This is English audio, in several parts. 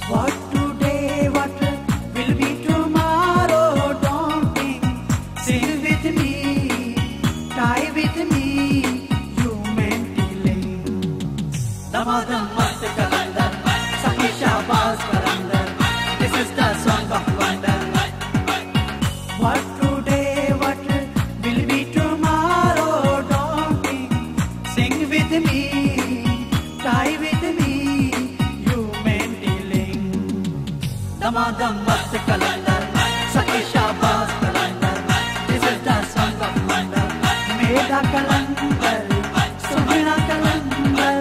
What today, what will be tomorrow? Don't think, sing with me, tie with me, you mentally. Damadam mast kalandar, sahi shabaz kalandar. This is the song of wonder. What today, what will be tomorrow? Don't think, sing with me, tie with me, you mentally. Damadam mast kalandar, sahi shabaz kalandar. This is the song of wonder. Mera kalandar, sohna kalandar.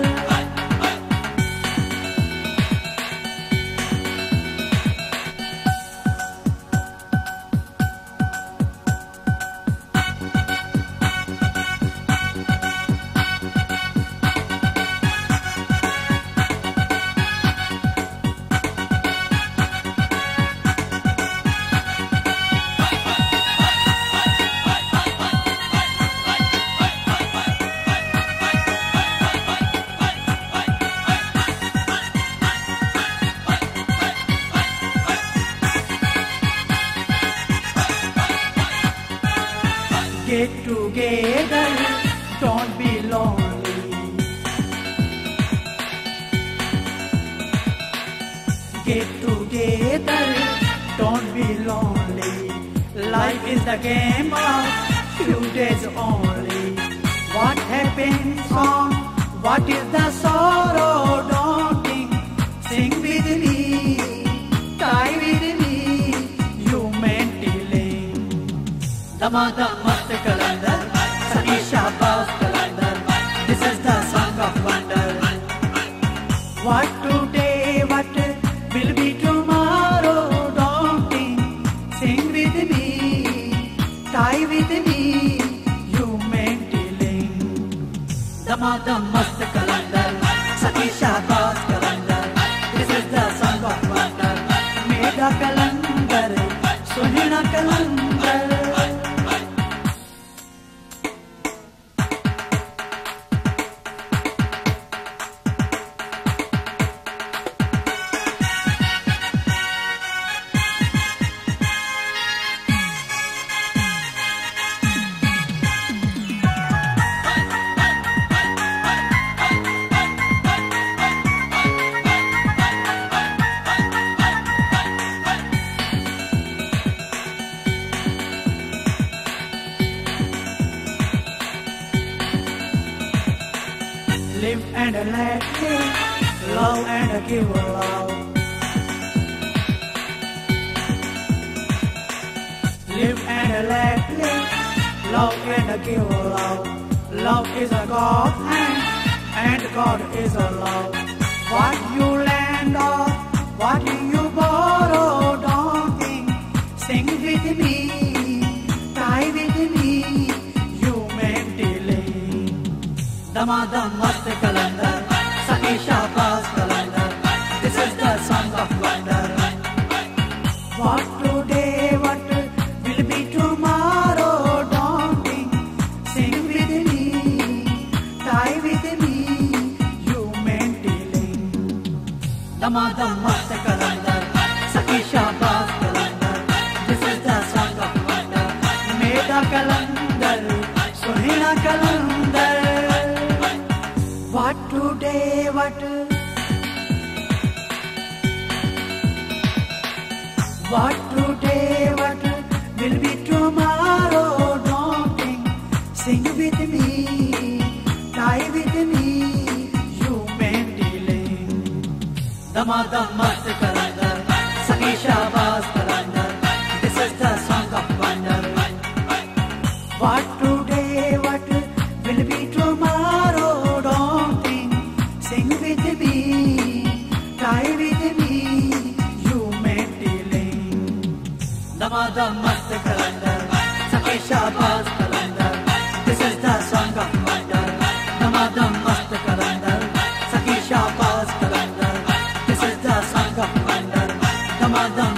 Get together, don't be lonely. Get together, don't be lonely. Life is the game of few days only. What happens on, what is the sorrow? Don't think, sing with me, tie with me, you mentally. Damadam mast kalandar, sahi shabaz kalandar. This is the song of wonder. What today, what will be tomorrow? Don't think, sing with me, tie with me, you mentally. Damadam mast kalandar, sahi shabaz kalandar. This is the song of wonder. Mera kalandar, sohna kalandar. Live and let live, love and give love. Live and let live, love and give love. Love is a God and God is a love. What you lend or what you borrow, don't think, sing with me, tie with me, you mentally. Damadam mast kalandar, sahi shabaz kalandar. This is the song of wonder. What today, what will be tomorrow? Don't think, sing with me, tie with me, you mentally. Damadam mast kalandar, sahi shabaz kalandar. This is the song of wonder. Mera kalandar, sohna kalandar. What today, what today, what will be tomorrow? Don't think, sing with me, tie with me, you mentally. Damadam mast kalandar, sahi shabaz kalandar. This is the song of wonder. What today, what will be tomorrow? Don't think, sing with me, tie with me, you mentally. Damadam mast kalandar, sahi shabaz kalandar. This is the song of wonder. Damadam mast kalandar, sahi shabaz kalandar. This is the song of wonder. Damadam